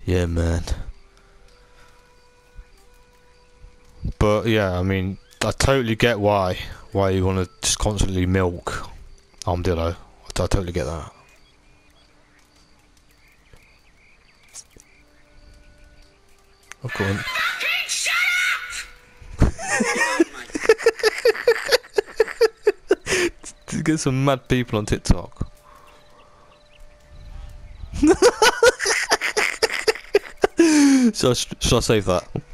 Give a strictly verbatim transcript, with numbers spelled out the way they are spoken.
Yeah, man. But yeah, I mean, I totally get why why you want to just constantly milk armadillo. I totally get that. Of course. Shut To get some mad people on TikTok. Should I, should I save that?